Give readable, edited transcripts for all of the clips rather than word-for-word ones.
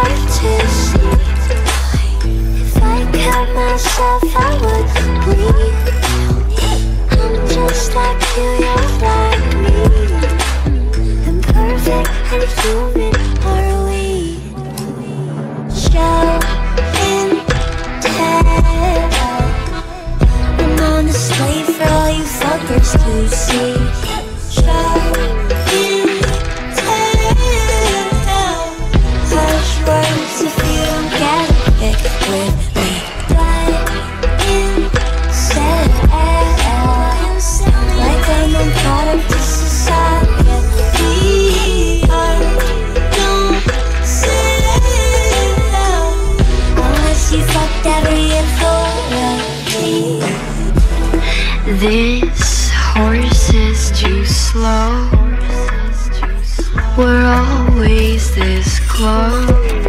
hard to see. If I cut myself, I would bleed. I'm just like you, you're like me. Imperfect and human are we. Show and tell. I'm on display for all you fuckers to see. Show and tell. Harsh words if you don't get it with me. Blood inside. Like I'm a product of society. Don't sell unless you fucked every authority. This horse is too slow. We're always this close.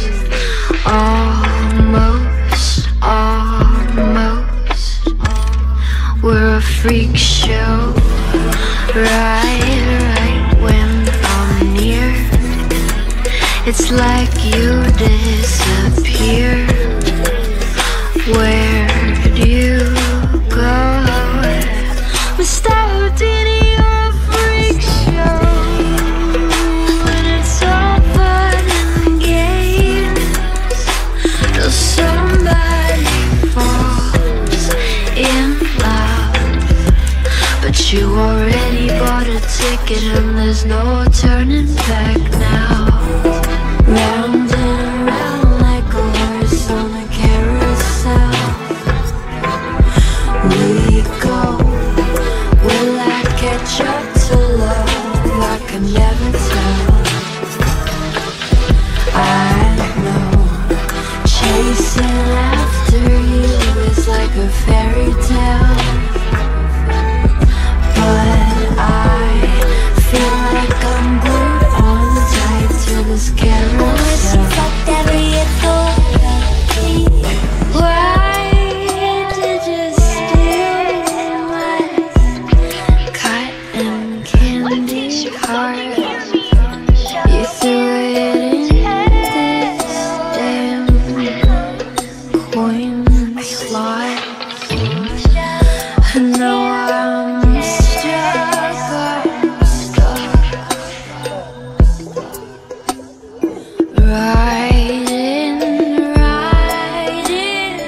Almost, almost. We're a freak show. Right when I'm near, it's like you disappear. Where do you go? Mr. Houdini, you're a freak show. When it's all fun and games, till somebody falls in love. But you already bought a ticket and there's no turning back now. Round and round like a horse on a carousel we go. Will I catch up to love? I can never tell. I know chasing after you is like a fairy tale, but I feel like I'm glued on tight to this carousel. Fucked every authority. Why did you steal my cotton candy heart? You threw it in this damn coin slot. And now I'm stuck. Riding, riding,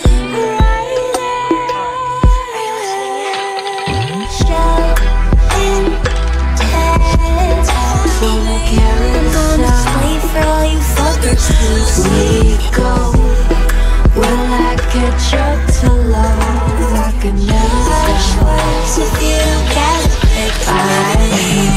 riding. Show and tell. From the carousel On display for all you fuckers to see. we go. Will I catch up to love? I can never Harsh tell. words if you don't get it. I